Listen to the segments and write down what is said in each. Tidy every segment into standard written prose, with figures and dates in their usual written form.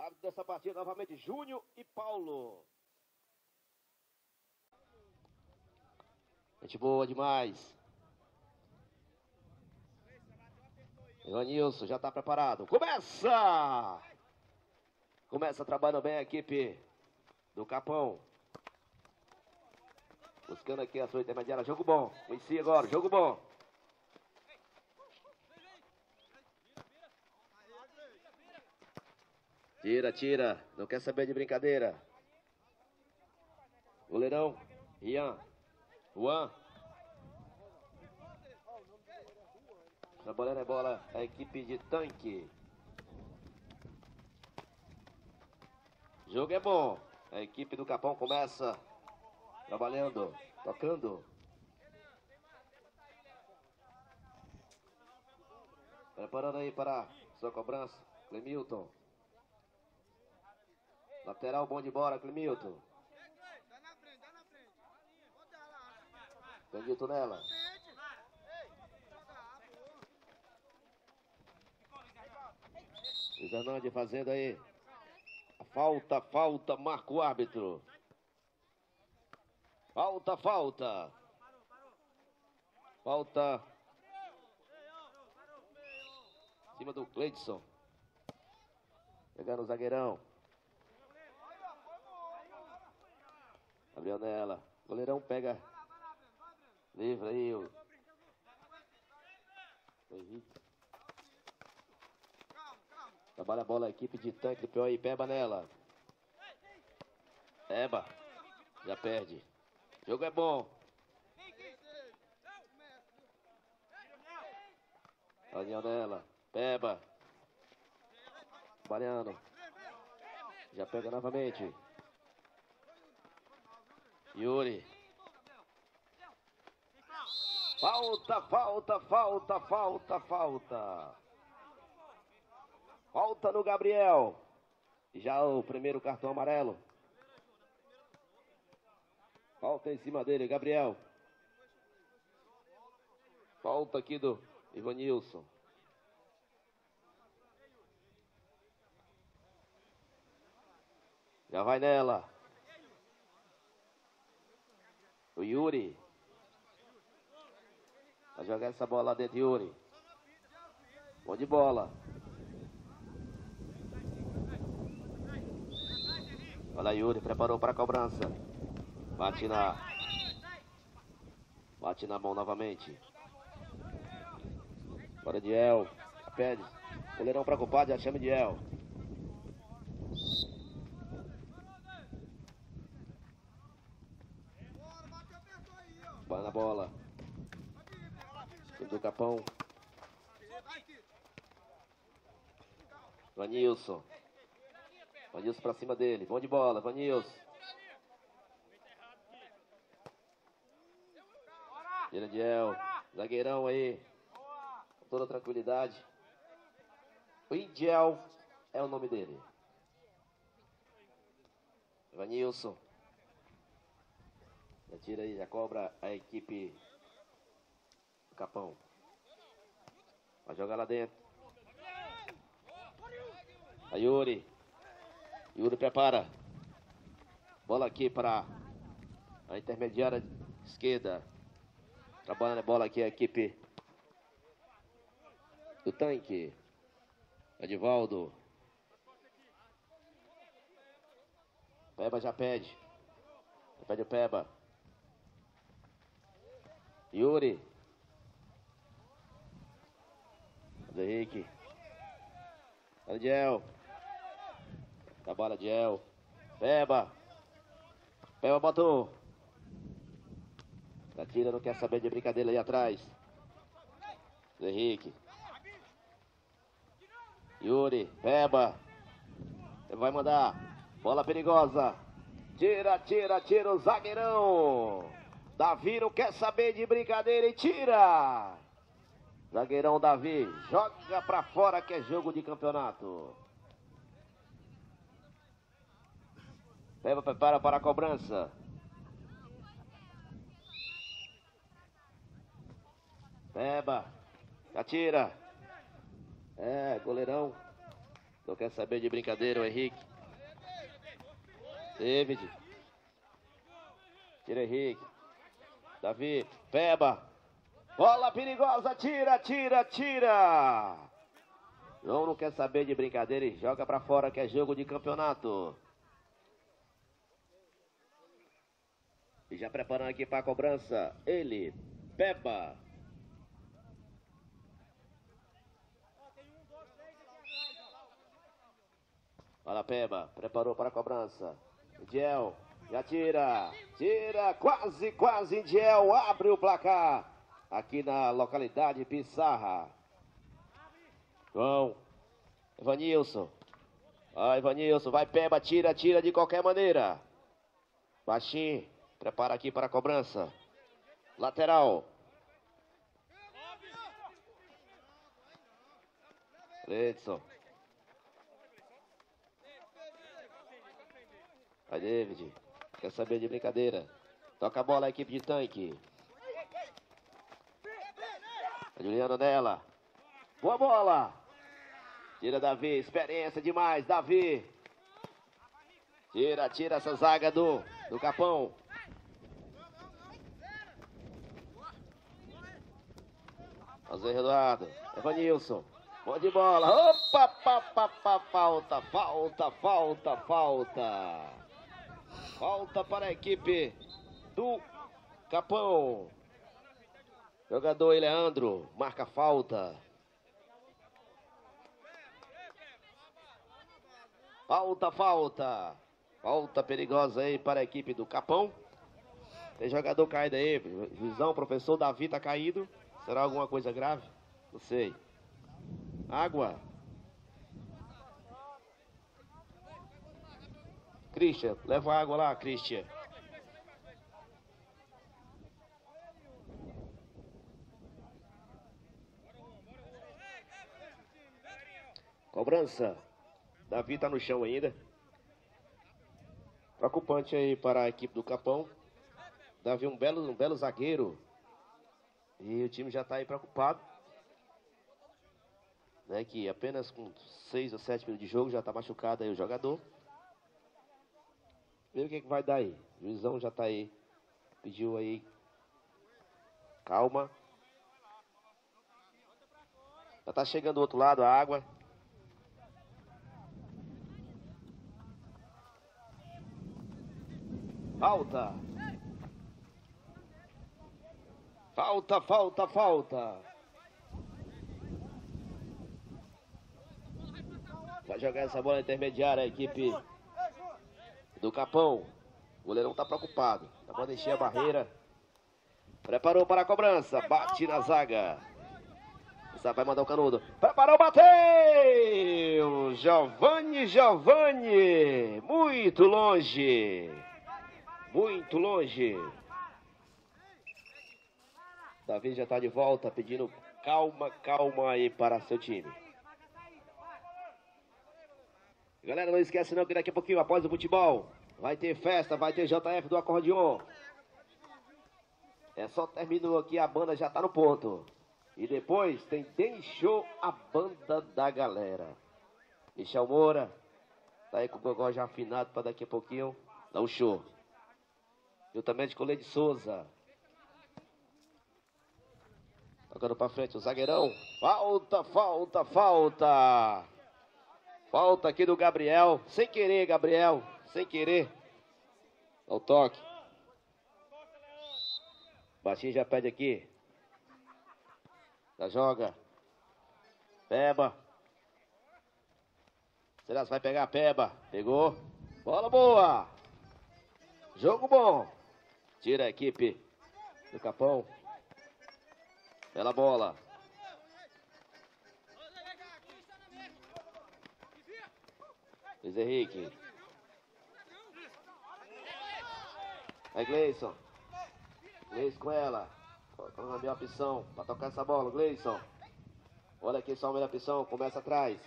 Árbitro dessa partida novamente, Júnior e Paulo. Gente boa demais. Ivanilson já está preparado. Começa! Começa trabalhando bem a equipe do Capão. Buscando aqui a sua intermediária. Jogo bom. Conheci agora. Jogo bom. Tira, tira. Não quer saber de brincadeira. Goleirão. Ian. Juan. Trabalhando a bola a equipe de Tanque. Jogo é bom. A equipe do Capão começa trabalhando, tocando. Preparando aí para sua cobrança, Clemilton. Lateral bom de bola, Clemilton. Clemilton nela. Fernandes fazendo aí. Falta, marca o árbitro. Falta. Falta. Em cima do Cleidson. Pegando o zagueirão. Gabriel nela. Goleirão pega. Livre aí o Henrique. Trabalha a bola a equipe de Tanque. Pior aí, Peba nela. Peba. Já perde. O jogo é bom. Daniel nela. Peba. Trabalhando. Já pega novamente. Yuri. Falta no Gabriel. Já o primeiro cartão amarelo. Falta em cima dele, Gabriel. Falta aqui do Ivanilson. Já vai nela. O Yuri. Vai jogar essa bola lá dentro, Yuri. Bom de bola. Olha Yuri, preparou para a cobrança. Bate na mão novamente. Bora Diel. Pede. Goleirão preocupado, já chama Diel. Vai na bola. Time do Capão. Vanilson. Vanilson pra cima dele. Bom de bola, Vanilson. Tira Diel. Zagueirão aí. Com toda tranquilidade. O Indiel é o nome dele. Vanilson. Já tira aí, já cobra a equipe do Capão. Vai jogar lá dentro. A Yuri. Yuri prepara. Bola aqui para a intermediária esquerda. Trabalhando a bola aqui a equipe do Tanque. Edivaldo. Peba já pede. Pede o Peba. Yuri. Henrique. Diel. Trabalha Diel. Peba. Peba botou. Atira, não quer saber de brincadeira ali atrás. Henrique. Yuri. Peba. Ele vai mandar. Bola perigosa. Tira o zagueirão. Davi não quer saber de brincadeira e tira. Zagueirão Davi, joga pra fora que é jogo de campeonato. Peba prepara para a cobrança. Peba, atira. É, goleirão. Não quer saber de brincadeira o Henrique. David. Tira Henrique. Davi. Peba. Bola perigosa. Tira, tira, tira. João não quer saber de brincadeira e joga pra fora, que é jogo de campeonato. E já preparando aqui para a cobrança, ele, Peba. Olha Peba, preparou para a cobrança. Indiel, já tira, tira, quase, quase Indiel, abre o placar. Aqui na localidade Pissarra. João, Evanilson. Vai Evanilson, vai Peba, tira, tira de qualquer maneira. Baixinho. Prepara aqui para a cobrança. Lateral. Edson. Vai, David. Quer saber de brincadeira. Toca a bola a equipe de tanque. A Juliana nela. Boa bola. Tira Davi. Experiência demais, Davi. Tira, tira essa zaga do Capão. José Eduardo, Evanilson, bom de bola, opa, falta, falta, falta, falta. Falta para a equipe do Capão. Jogador Leandro, marca falta. Falta, falta. Falta perigosa aí para a equipe do Capão. Tem jogador caído aí, Juizão, professor Davi tá caído. Será alguma coisa grave? Não sei. Água. Christian, leva a água lá, Christian. Cobrança. Davi tá no chão ainda. Preocupante aí para a equipe do Capão. Davi um belo zagueiro. E o time já está aí preocupado. Né, que apenas com 6 ou 7 minutos de jogo já está machucado aí o jogador. Vê o que vai dar aí. O juizão já está aí. Pediu aí. Calma. Já está chegando do outro lado a água. Falta. Falta, falta, falta. Vai jogar essa bola intermediária a equipe do Capão. O goleirão tá preocupado. Tá mandando encher a barreira. Preparou para a cobrança. Bate na zaga. Essa vai mandar o canudo. Preparou, bateu! Giovanni. Muito longe. Muito longe. Davi já está de volta, pedindo calma, calma aí para seu time. Galera, não esquece não que daqui a pouquinho, após o futebol, vai ter festa, vai ter JF do acordeon. É só terminou aqui, a banda já está no ponto. E depois tem Show, a banda da galera. Michel Moura, tá aí com o gogó já afinado para daqui a pouquinho dar um show. Juntamente com o Leide Souza. Tocando pra frente o zagueirão. Falta, falta, falta. Falta aqui do Gabriel. Sem querer, Gabriel. Sem querer. Dá o toque. Baixinho já pede aqui. Já joga. Peba. Será que vai pegar a Peba? Pegou. Bola boa. Jogo bom. Tira a equipe do Capão. Bela bola. Luiz Henrique. Aí Gleison. Gleison com ela. Colocando a melhor opção para tocar essa bola. Gleison. Olha aqui só a melhor opção. Começa atrás.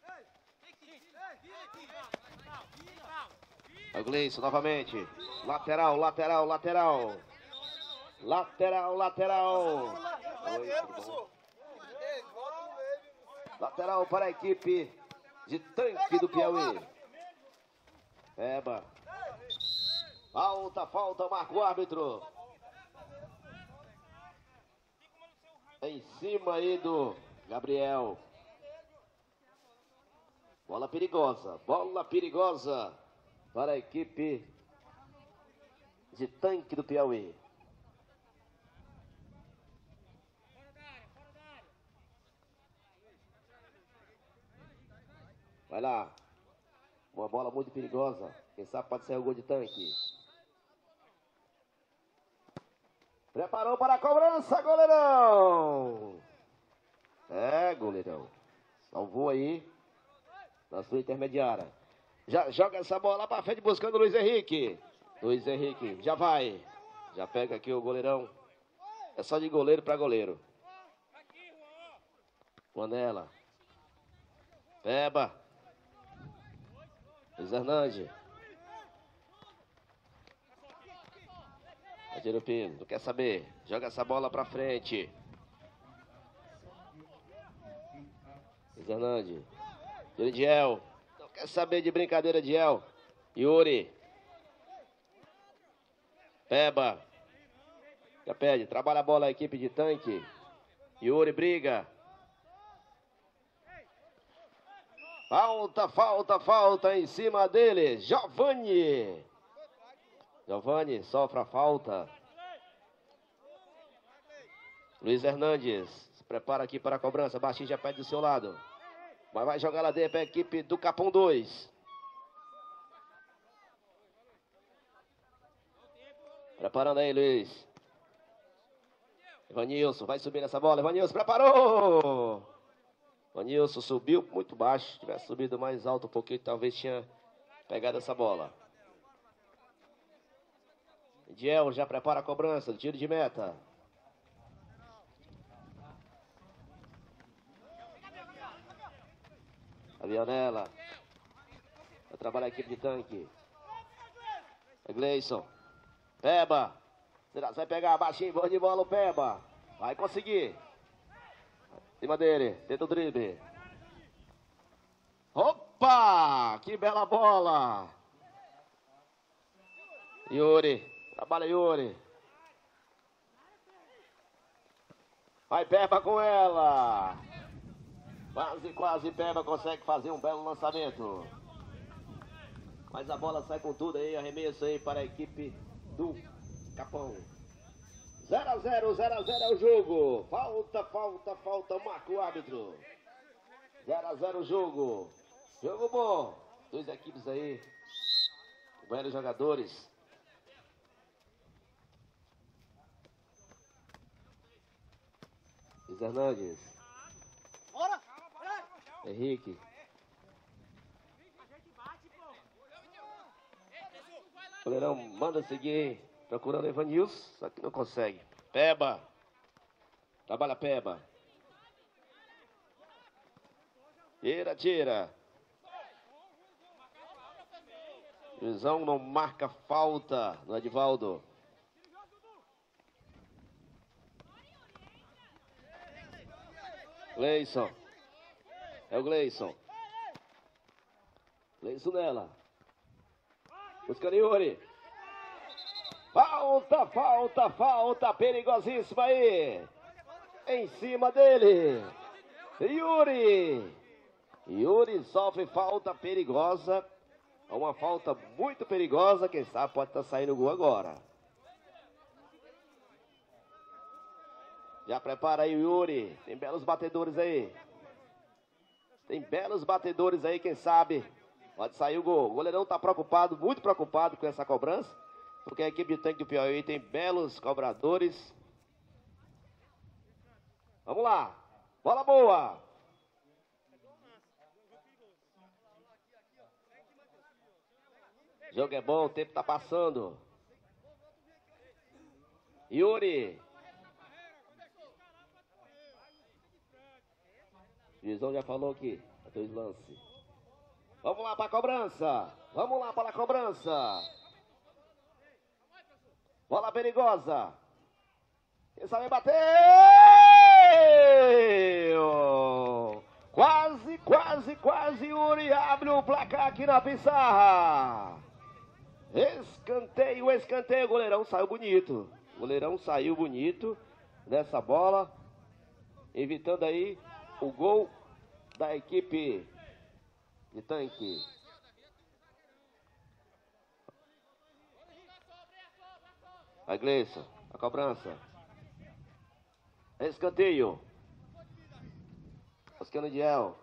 Aí o Gleison novamente. Lateral, lateral, lateral. Lateral, lateral. Oi, tudo bom? Lateral para a equipe de Tanque do Piauí. Peba. Falta, marca o árbitro. Em cima aí do Gabriel. Bola perigosa para a equipe de Tanque do Piauí. Vai lá. Uma bola muito perigosa. Quem sabe pode ser o gol de Tanque. Preparou para a cobrança, goleirão. Goleirão. Salvou aí na sua intermediária. Já joga essa bola lá para frente buscando o Luiz Henrique. Luiz Henrique já vai. Já pega aqui o goleirão. É só de goleiro para goleiro. Manela. Peba. Luiz Hernandes. Adiro Pino, não quer saber. Joga essa bola pra frente. Luiz Hernandes. Diel. Não quer saber de brincadeira, Diel. Yuri. Peba. Já pede. Trabalha a bola a equipe de Tanque. Yuri briga. Falta em cima dele. Giovanni sofre a falta. Luiz Hernandes se prepara aqui para a cobrança. Baixinho já pede do seu lado. Mas vai jogar lá dentro para a equipe do Capão 2. Preparando aí, Luiz. Evanilson vai subir nessa bola. Evanilson preparou. Evanilson subiu muito baixo. Se tivesse subido mais alto um pouquinho, talvez tinha pegado essa bola. Diel já prepara a cobrança, tiro de meta. A Vionela. Vai trabalhar a equipe de Tanque. É Gleison. Peba. Será que vai pegar baixinho, boa de bola o Peba. Vai conseguir. Em cima dele, tenta o drible. Opa! Que bela bola. Yuri. Trabalha Yuri. Vai Peba com ela. Quase Peba consegue fazer um belo lançamento. Mas a bola sai com tudo aí. Arremesso aí para a equipe do Capão. 0-0 é o jogo. Falta. Marca o árbitro. 0-0 o jogo. Jogo bom. Duas equipes aí. Velhos jogadores. Luiz Hernandes. Henrique. O goleirão manda seguir. Procurando Evanilson. Só que não consegue. Peba. Trabalha Peba. Tira. Juizão não marca falta no Edivaldo. Gleison. É o Gleison. Gleison nela. Buscando Yuri. Falta. Perigosíssima aí. Em cima dele. Yuri sofre falta perigosa. Uma falta muito perigosa. Quem sabe pode estar saindo o gol agora. Já prepara aí o Yuri. Tem belos batedores aí. Quem sabe pode sair o gol. O goleirão está preocupado, muito preocupado com essa cobrança. Porque a equipe de Tanque do Piauí tem belos cobradores. Vamos lá. Bola boa. O jogo é bom, o tempo está passando. Yuri. O juizão já falou aqui. Dois lances. Vamos lá para a cobrança. Bola perigosa. Quem sabe bateu. Quase Quase, quase, Yuri abre o placar aqui na pizarra. Escanteio, escanteio. O goleirão saiu bonito. O goleirão saiu bonito dessa bola, evitando aí o gol da equipe de Tanque. Vai, Gleison, a cobrança. Escanteio. Buscando Diel.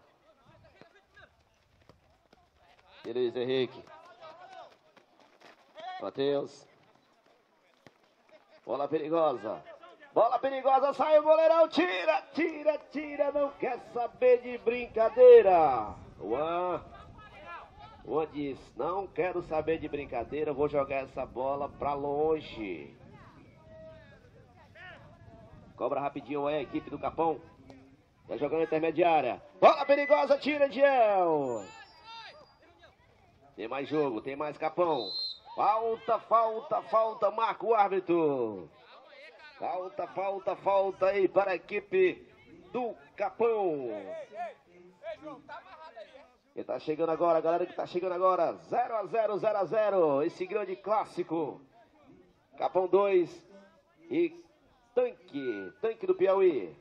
E Luiz Henrique. Matheus. Bola perigosa. Bola perigosa, sai o goleirão. Tira, tira, tira. Não quer saber de brincadeira. Juan diz, não quero saber de brincadeira. Vou jogar essa bola pra longe. Cobra rapidinho aí a equipe do Capão. Vai jogando intermediária. Bola perigosa, tira, Diel. Tem mais jogo, tem mais Capão. Falta, falta, falta, marca o árbitro. Falta, falta, falta aí para a equipe do Capão. Quem tá chegando agora, galera que tá chegando agora, 0-0, 0-0, esse grande clássico. Capão 2 e Tanque do Piauí.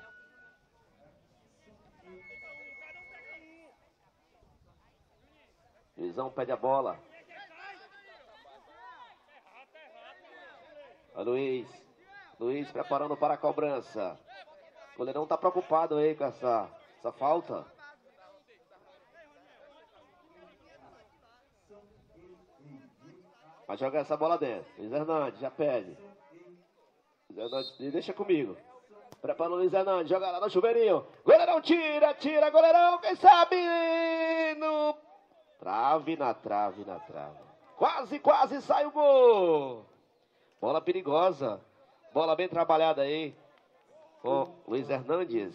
Luizão pede a bola. A Luiz preparando para a cobrança. O goleirão tá preocupado aí com essa falta. Vai jogar essa bola dentro. Luiz Hernandes já pede. Luiz Hernandes, deixa comigo. Prepara o Luiz Hernandes, joga lá no chuveirinho. Goleirão tira, tira, goleirão. Quem sabe no... Trave, na trave, na trave. Quase, quase sai o gol. Bola perigosa. Bola bem trabalhada aí. Com Luiz Hernandes.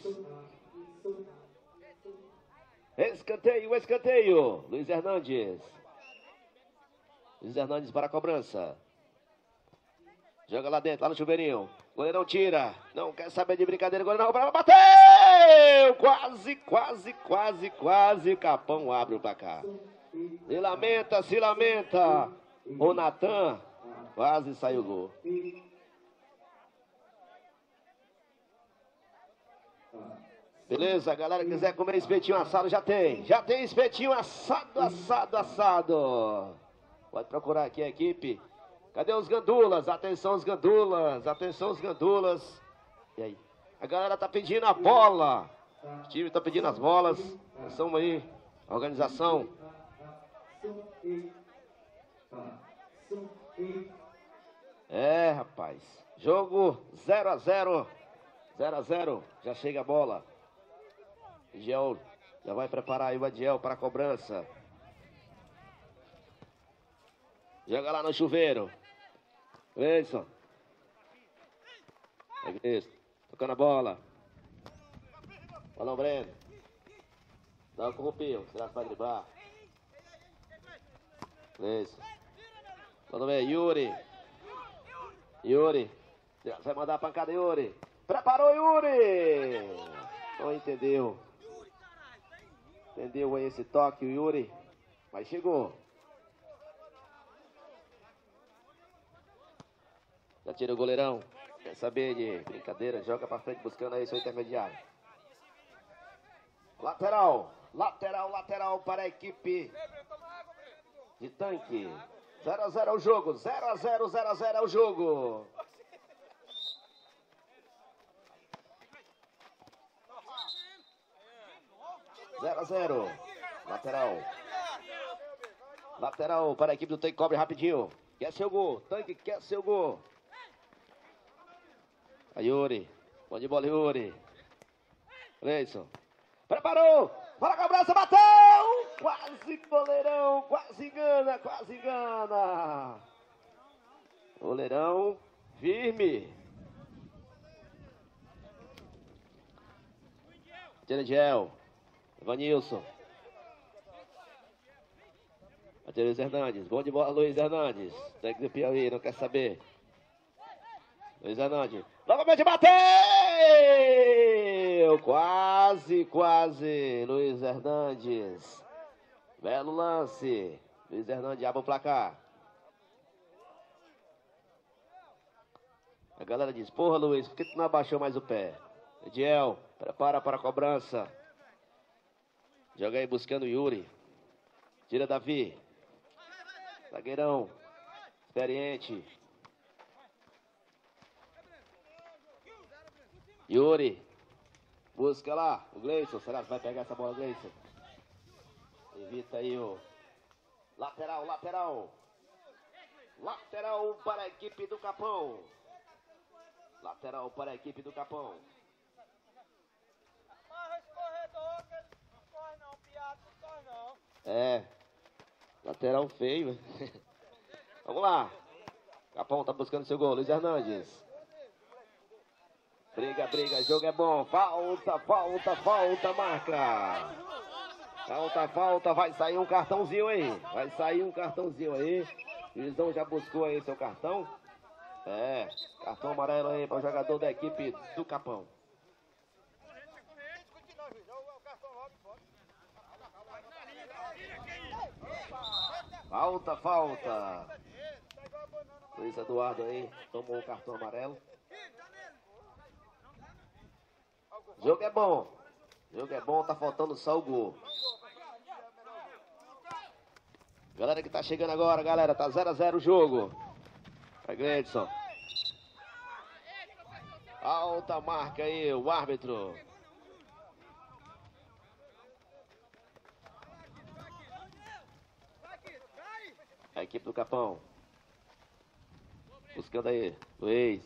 Escanteio, escanteio. Luiz Hernandes. Luiz Hernandes para a cobrança. Joga lá dentro, lá no chuveirinho. Goleirão tira. Não quer saber de brincadeira. Goleirão bateu. Quase, quase, quase, quase. Capão abre o placar. Se lamenta, se lamenta. O Natan. Quase saiu o gol. Beleza, a galera que quiser comer espetinho assado, já tem. Já tem espetinho assado, assado, assado. Pode procurar aqui a equipe. Cadê os gandulas? Atenção os gandulas. Atenção os gandulas. E aí? A galera tá pedindo a bola. O time tá pedindo as bolas. Atenção aí. A organização. É, rapaz. Jogo 0-0. 0-0. Já chega a bola. Adiel já vai preparar aí o Adiel para a cobrança. Joga lá no chuveiro. Gleison. É Gleison. Tocando a bola. Balão Breno. Dá o corrupio. Será que vai driblar? Gleison. Quando vem Yuri. Yuri. Vai mandar a pancada, Yuri. Preparou, Yuri. Não entendeu. Entendeu aí esse toque, o Yuri. Mas chegou. Já tira o goleirão. Quer saber de brincadeira? Joga pra frente buscando aí seu intermediário. Lateral. Lateral, lateral para a equipe de Tanque. 0-0 é o jogo. 0-0, 0-0 é o jogo. Zero a 0. Lateral. Lateral para a equipe do Tanque. Cobre rapidinho. Quer seu gol. Tanque quer seu gol. A Yuri. Bom de bola, Yuri. Gleison. Preparou. Para a cobrança. Bateu. Quase goleirão. Quase engana. Quase engana. Goleirão firme. Gel. Vanilson. Até Luiz Hernandes. Bom de bola, Luiz Hernandes. Técnico do Piauí, não quer saber. Luiz Hernandes. Novamente bateu! bateu, quase, quase. Luiz Hernandes. Belo lance. Luiz Hernandes abre o placar. A galera diz, porra Luiz, por que tu não abaixou mais o pé? Ediel, prepara para a cobrança. Joga aí buscando o Yuri. Tira Davi. Zagueirão. Experiente. Yuri. Busca lá. O Gleison. Será que vai pegar essa bola, Gleison? Evita aí o lateral, lateral. Lateral para a equipe do Capão. Lateral para a equipe do Capão. É. Lateral feio. Vamos lá. Capão tá buscando seu gol. Luiz Hernandes. Briga, briga. Jogo é bom. Falta, falta, falta. Marca. Falta, falta. Vai sair um cartãozinho aí. Vai sair um cartãozinho aí. O Juizão já buscou aí seu cartão. É. Cartão amarelo aí para o jogador da equipe do Capão. Falta, falta. Luiz Eduardo aí tomou o cartão amarelo. Jogo é bom. Jogo é bom, tá faltando só o gol. Galera que tá chegando agora, galera, tá 0 a 0 o jogo. Vai, Gledson. Alta marca aí, o árbitro. A equipe do Capão. Buscando aí, Luiz.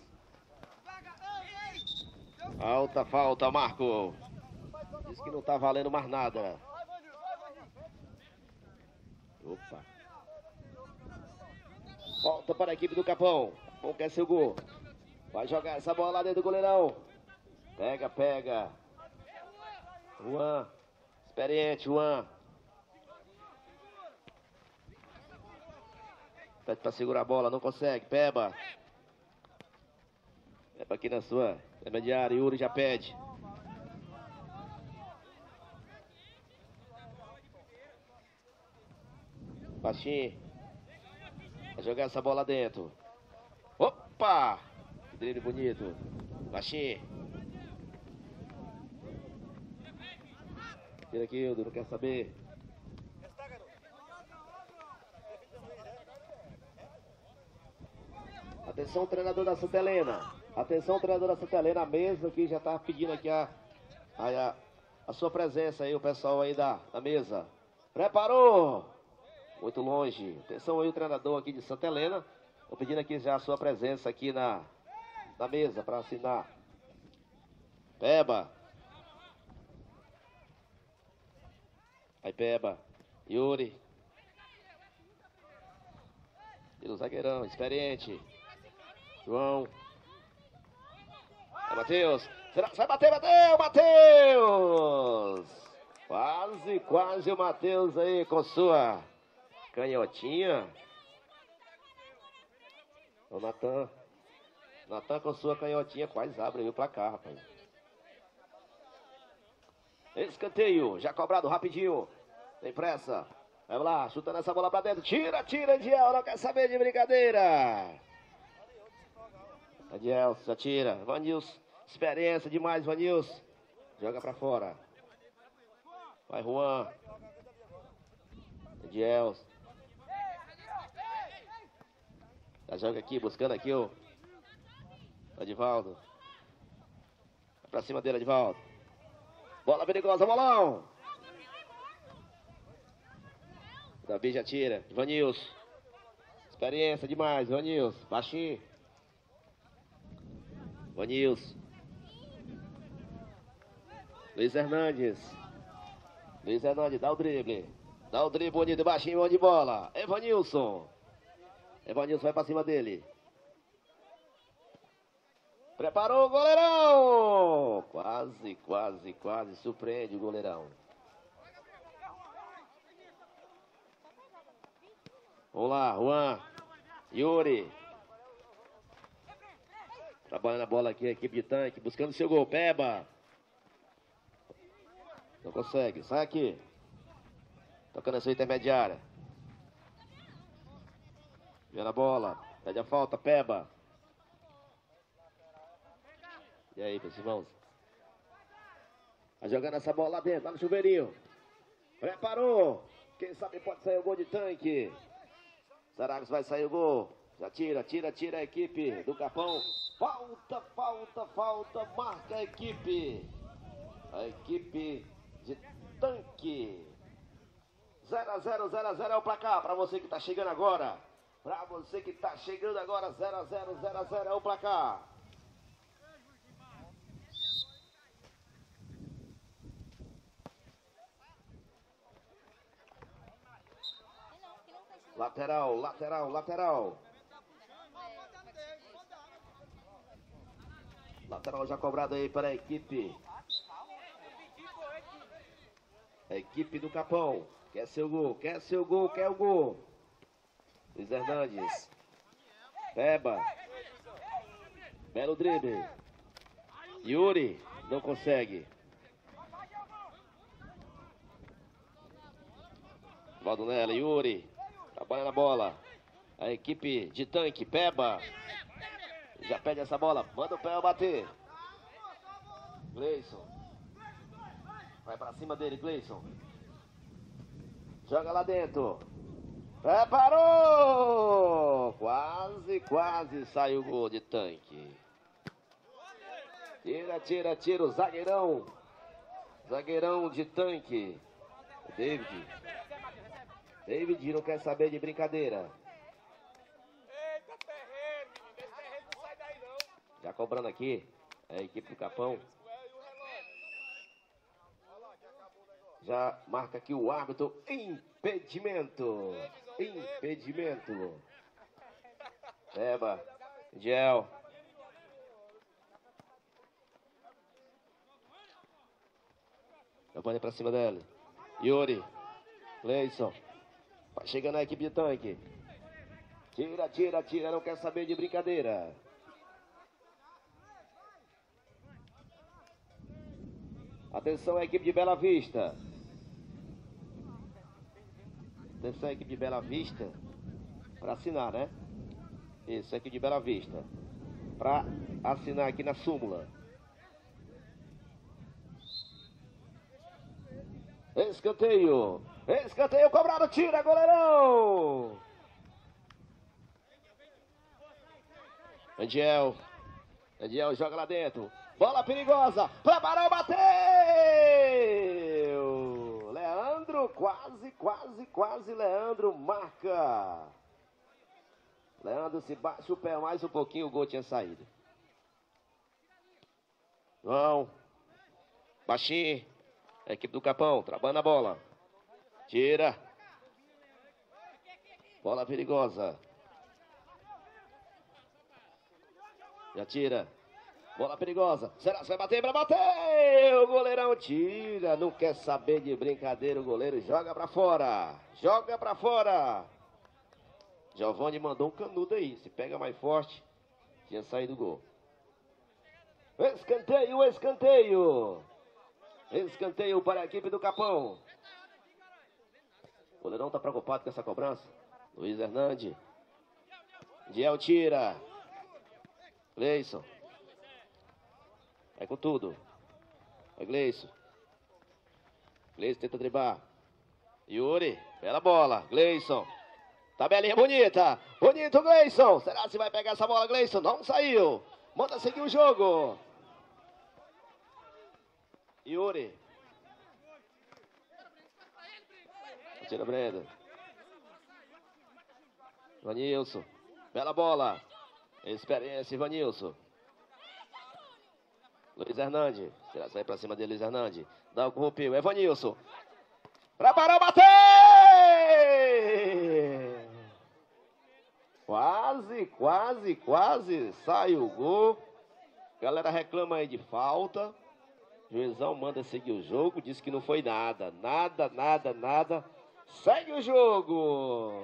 Alta falta, Marco. Diz que não tá valendo mais nada. Opa. Volta para a equipe do Capão. Capão quer seu gol. Vai jogar essa bola lá dentro do goleirão. Pega, pega. Juan. Experiente, Juan. Pede pra segurar a bola, não consegue. Peba. Peba aqui na sua intermediária. Yuri já pede. Baixinho. Vai jogar essa bola dentro. Opa! Que drible bonito. Baixinho. Tira aqui, Hildo, não quer saber. Atenção, treinador da Santa Helena. Atenção, treinador da Santa Helena. A mesa aqui já tá pedindo aqui a sua presença aí, o pessoal aí da mesa. Preparou! Muito longe. Atenção aí, o treinador aqui de Santa Helena. Tô pedindo aqui já a sua presença aqui na mesa para assinar. Peba. Aí, Peba. Yuri. Tira o zagueirão, experiente. João. É Matheus. Será que vai bater, bateu, Matheus! Quase, quase o Matheus aí com sua canhotinha. O Natan. Natan com sua canhotinha quase abre aí o placar, rapaz. Escanteio, já cobrado rapidinho. Tem pressa. Vai lá, chutando essa bola pra dentro. Tira, tira, Ediel, não quer saber de brincadeira. Ediel, já tira. Vanilson, experiência demais, Vanilson. Joga pra fora. Vai, Juan. Ediel. Já joga aqui, buscando aqui o Edivaldo. Vai pra cima dele, Edivaldo. Bola perigosa, bolão. Davi já tira. Vanilson. Experiência demais, Vanilson. Baixinho. Vanilson. Luiz Hernandes. Luiz Hernandes, dá o drible. Dá o drible bonito, baixinho, mão de bola. Evanilson. Evanilson vai pra cima dele. Preparou o goleirão. Quase, quase, quase. Surpreende o goleirão. Vamos lá, Juan. Yuri. Trabalhando a bola aqui, a equipe de tanque. Buscando seu gol. Peba. Não consegue. Sai aqui. Tocando a sua intermediária. Vira a bola. Pede a falta. Peba. E aí, meus irmãos? Tá jogando essa bola lá dentro, lá no chuveirinho. Preparou. Quem sabe pode sair o gol de Tanque. Será que vai sair o gol? Já tira a equipe do Capão. Falta. Marca a equipe. A equipe de Tanque. 0-0 é o placar. Para você que tá chegando agora. 0-0 é o placar. Lateral. Lateral já cobrado aí para a equipe. A equipe do Capão. Quer o gol. Luiz Hernandes. Peba. Belo drible. Yuri. Não consegue. Valdonella, Yuri. Trabalha na bola. A equipe de Tanque. Peba. Já pede essa bola. Manda o Peba bater. Gleison. Vai pra cima dele, Gleison. Joga lá dentro. Preparou! Quase saiu o gol de Tanque. Tira o zagueirão. Zagueirão de Tanque. David não quer saber de brincadeira. Já cobrando aqui. É a equipe do Capão. Já marca aqui o árbitro. Impedimento. Peba. Gel. Trabalha pra cima dela. Yuri. Leison. Vai chegando a equipe de Tanque. Tira. Não quer saber de brincadeira. Atenção a equipe de Bela Vista. Atenção a equipe de Bela Vista. Para assinar, né? Isso, a equipe de Bela Vista. Para assinar aqui na súmula. Escanteio cobrado, tira, goleirão! Andiel joga lá dentro. Bola perigosa. Preparou, bateu! Leandro, quase. Leandro marca. Leandro, se baixa o pé mais um pouquinho, o gol tinha saído. João. Baixinho. A equipe do Capão, trabalhando a bola. Tira. Bola perigosa. Já tira. Bola perigosa. Será que vai bater para bater? O goleirão tira. Não quer saber de brincadeira. O goleiro joga para fora. Giovanni mandou um canudo aí. Se pega mais forte, tinha saído o gol. Escanteio para a equipe do Capão. O goleirão está preocupado com essa cobrança. Luiz Hernandes. Diel tira. Gleison. Vai com tudo. Vai Gleison. Gleison tenta driblar. Yuri. Bela bola. Gleison. Tabelinha bonita. Bonito, Gleison. Será que vai pegar essa bola, Gleison? Não saiu. Manda seguir o jogo. Yuri. Tira Brenda. Ivanilson. Bela bola. Experiência, Ivanilson. Luiz Hernandes. Será que vai pra cima dele, Luiz Hernandes? Dá o corrupio. Evanilson. Preparou, bateu! Quase. Sai o gol. Galera reclama aí de falta. Juizão manda seguir o jogo. Diz que não foi nada. Nada. Segue o jogo.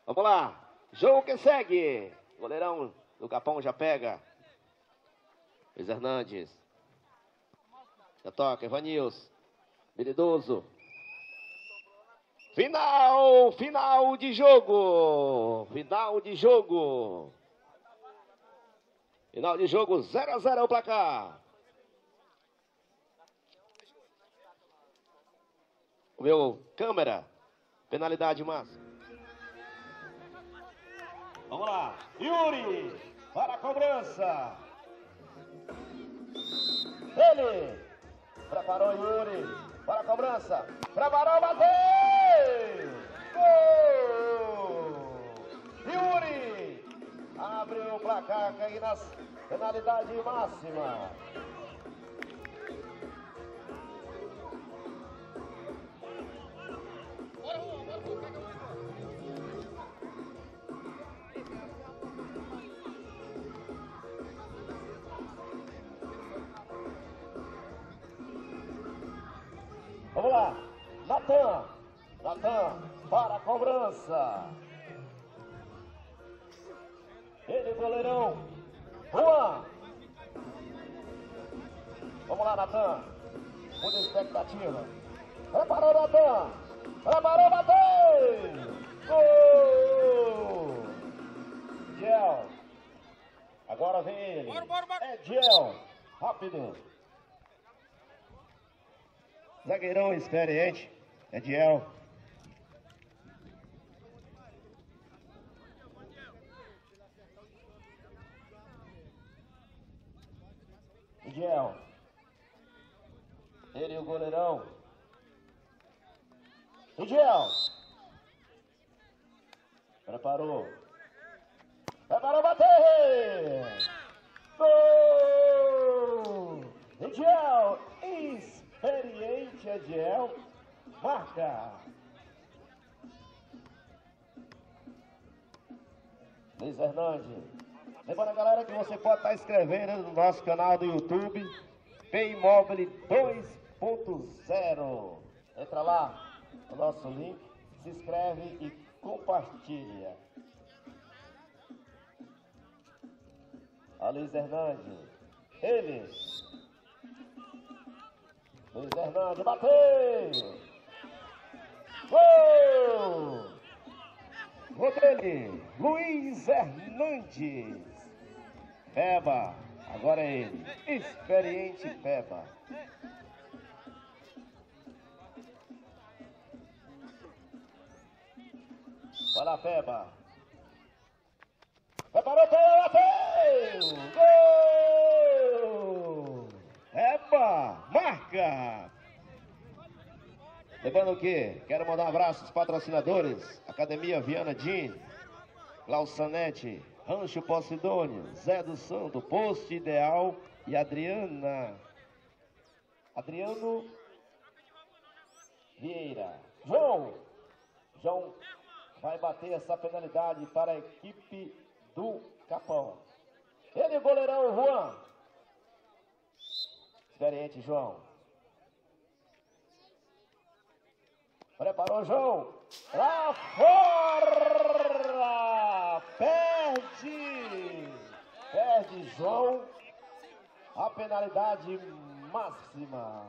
Vamos lá. Jogo que segue. Goleirão do Capão já pega. Luiz Hernandes. Já toca, Evanilson. Habilidoso. Final de jogo. Final de jogo. Final de jogo, 0-0 o placar. O meu câmera. Penalidade máxima. Vamos lá. Yuri. Para a cobrança. Ele. Preparou Yuri. Para a cobrança. Preparou, bateu. Gol. Yuri. Abre o placar aí na penalidade máxima. Vamos lá. Natan para a cobrança. Ele, goleirão. Juan. Vamos lá, Natan. Muita expectativa. Preparou, Natan. Preparou, bateu. Gol. Gel. Agora vem ele. É Gel. Rápido. Zagueirão experiente. É Gel. Gel. Ele e o goleirão. Gel. Preparou. Preparou, bater. Gol. Gel. Experiente, Gel. Marca. Luiz Hernandes. Lembrando, galera, que você pode estar inscrevendo no nosso canal do YouTube, P-Imóvel 2.0. Entra lá no nosso link, se inscreve e compartilha. A Luiz Hernandes. Ele. Luiz Hernandes bateu. Gol! Gol dele, Luiz Hernandes. Peba, agora é ele, experiente Peba. Vai lá, Peba. Preparou, Peba, bateu! Gol! Peba, marca! Lembrando que quero mandar um abraço aos patrocinadores: Academia Viana Jean, Lausanete, Rancho Posidônio, Zé do Santo, Posto Ideal e Adriano Vieira. João vai bater essa penalidade para a equipe do Capão. Ele, goleirão Juan. Experiente, João. Preparou, João. Lá fora. Perde, João. A penalidade máxima.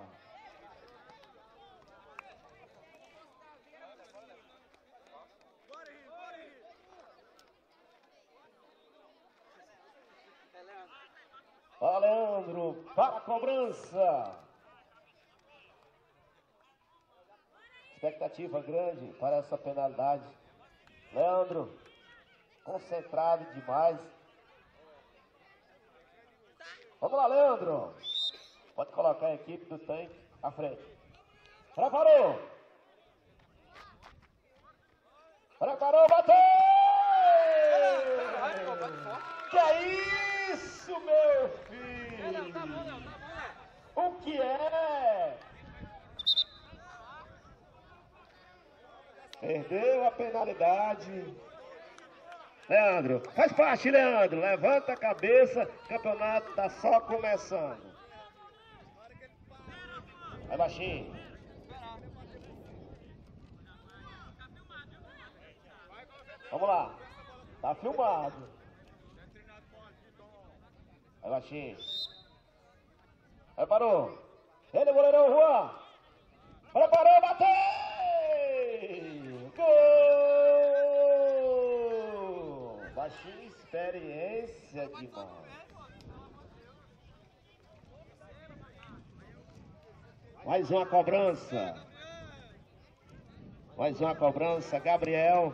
Leandro para a cobrança. Expectativa grande para essa penalidade. Leandro, concentrado demais. Vamos lá, Leandro. Pode colocar a equipe do tanque à frente. Preparou. Bateu! Que é isso, meu filho? O que é? Perdeu a penalidade. Leandro, faz parte, Leandro. Levanta a cabeça, o campeonato está só começando. Vai baixinho. Vamos lá. Tá filmado. Vai baixinho. Preparou. Ele, goleirão Juan. Preparou, bateu! Gol! Baixinho, experiência demais. Mais uma cobrança. Mais uma cobrança. Gabriel.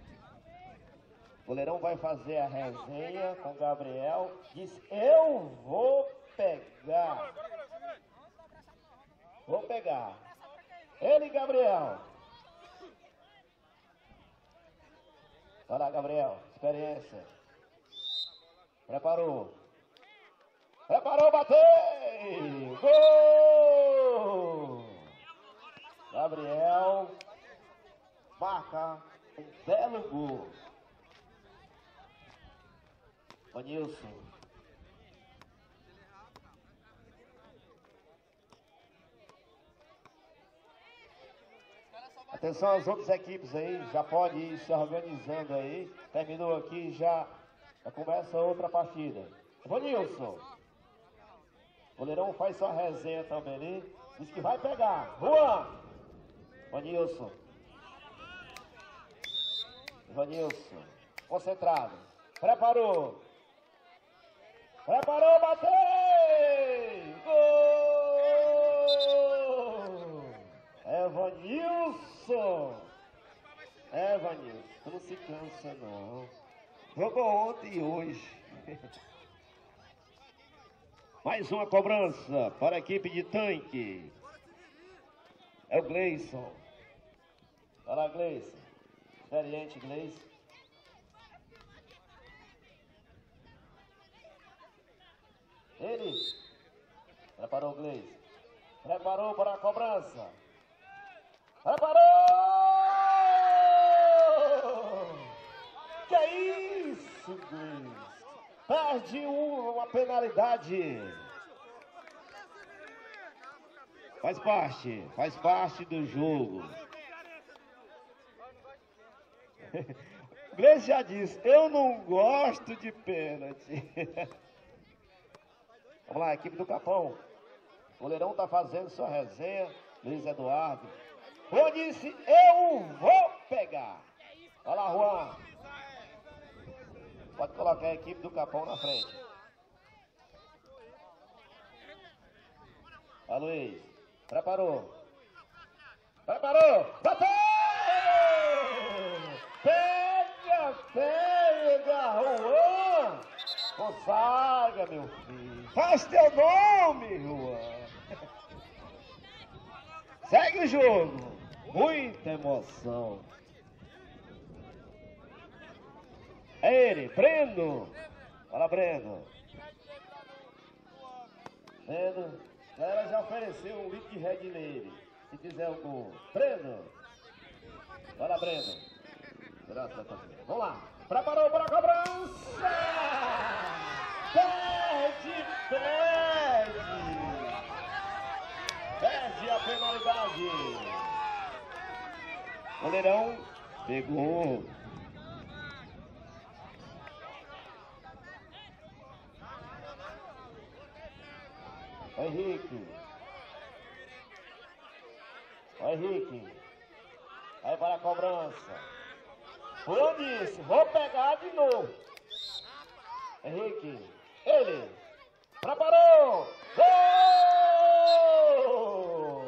O goleirão vai fazer a resenha com o Gabriel. Diz, eu vou pegar. Vou pegar. Ele, Gabriel. Vai lá, Gabriel. Experiência. Preparou. Preparou, bateu! Gol! Gabriel marca um belo gol. Vanilson. Atenção às outras equipes aí, já pode ir se organizando aí. Terminou aqui, já começa outra partida. Vanilson. O goleirão faz sua resenha também ali. Diz que vai pegar. Juan. Vanilson. Vanilson. Concentrado. Preparou. Preparou, bateu! Gol! Evanilson! Evanilson, não se cansa não. Jogou ontem e hoje. Mais uma cobrança para a equipe de tanque. É o Gleison. Olha lá, Gleison. Experiente, Gleison. Ele preparou o Gleison. Preparou para a cobrança. Preparou! Que é isso, Gleison? Perde uma penalidade. Faz parte do jogo. O Gleison já disse, eu não gosto de pênalti. Vamos lá, equipe do Capão. O goleirão tá fazendo sua resenha. Luiz Eduardo. Juan disse, eu vou pegar. Olha lá, Juan. Pode colocar a equipe do Capão na frente. Olha, Luiz. Preparou. Preparou. Bateu! Pega, Juan. Consagra, meu filho. Faz teu nome, Juan. Segue o jogo. Muita emoção. É ele, Breno. Olha, Breno. Breno. Ela já ofereceu um litro de Red nele. Se quiser o gol. Breno. Olha, Breno. Vamos lá. Preparou para a cobrança. Perde a penalidade. Goleirão pegou. Henrique. Vai para a cobrança. Fulano disse, vou pegar de novo. Henrique. Ele. Preparou. Gol!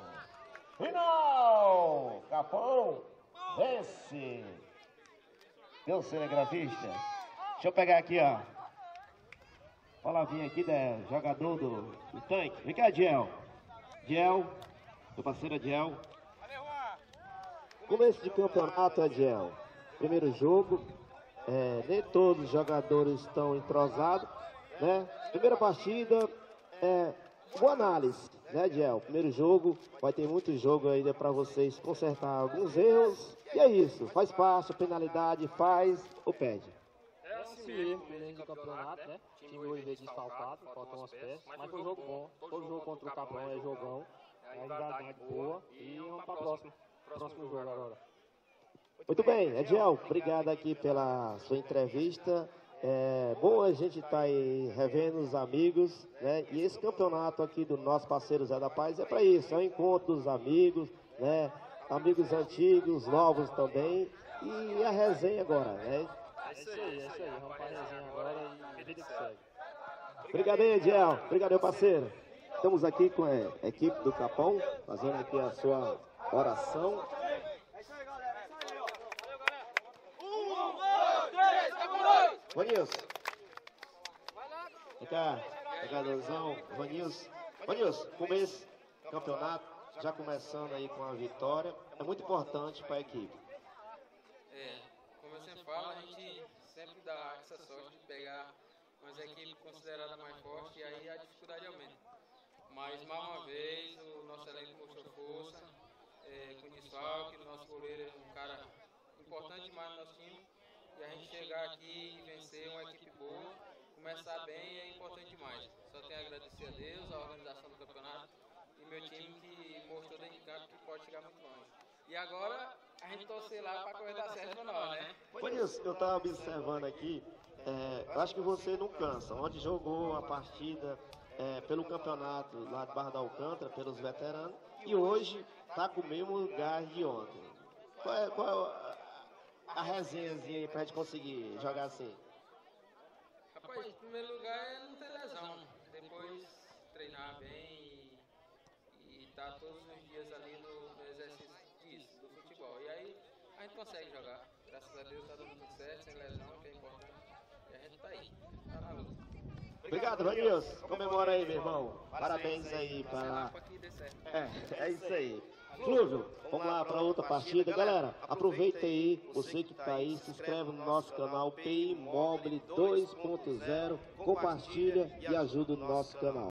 Final. Capão vence. Deu cinegrafista. Deixa eu pegar aqui, ó. Palavrinha aqui da jogador do tanque. Vem cá, Diel. Diel. Meu parceiro Adiel. Começo de campeonato, Adiel. Primeiro jogo. Nem todos os jogadores estão entrosados, né? Primeira partida, boa análise, né, Adiel? Primeiro jogo, vai ter muito jogo ainda para vocês consertar alguns erros. E é isso, faz parte, a penalidade faz ou pede. É assim mesmo, dentro do campeonato, né? O time hoje veio desfalcado, faltam umas peças, mas foi um jogo bom. Todo jogo contra o Capão é jogão, é rivalidade boa e vamos para o próximo jogo agora. Muito bem, Ediel, obrigado aqui pela sua entrevista. É bom a gente estar aí revendo os amigos, né? E esse campeonato aqui do nosso parceiro Zé da Paz é para isso, é o encontro dos amigos, né? Amigos antigos, novos também, e a resenha agora, né? É isso aí. Vamos para a resenha agora e vida que segue. Obrigado aí, Ediel. Obrigado, meu parceiro. Estamos aqui com a equipe do Capão, fazendo aqui a sua oração. Vanilson. Vem cá, jogadorzão. Vanilson, começo do campeonato, já começando aí com a vitória. É muito importante para a equipe. Como eu sempre falo, a gente sempre dá essa sorte de pegar umas equipes consideradas mais fortes e aí a dificuldade aumenta. Mas, mais uma vez, o nosso elenco mostrou força, com o desfalque, o nosso goleiro é um cara importante demais no nosso time. E a gente chegar aqui e vencer uma equipe boa, começar bem é importante demais. Só tenho a agradecer a Deus, a organização do campeonato e meu time que mostrou dentro de campo que pode chegar muito longe. E agora a gente torcer lá para a coisa dar certo para nós, né? Vanilson, eu estava observando aqui, eu acho que você não cansa. Onde jogou a partida pelo campeonato lá de Barra da Alcântara, pelos veteranos, e hoje está com o mesmo gás de ontem. Qual é a resenhazinha aí pra gente conseguir jogar assim? Rapaz, em primeiro lugar é não ter lesão, depois treinar bem e estar todos os dias ali no exercício do futebol. E aí a gente consegue jogar. Graças a Deus tá dando tudo certo, sem lesão, que é importante. E a gente tá aí, tá na luta. Obrigado, Vanilson. Comemora aí, meu irmão. Parabéns aí para... É isso aí. Flúvio, vamos lá para outra partida. Galera, aproveita aí, você que está aí, se inscreve no nosso canal PI Mobile 2.0, compartilha e ajuda o nosso canal.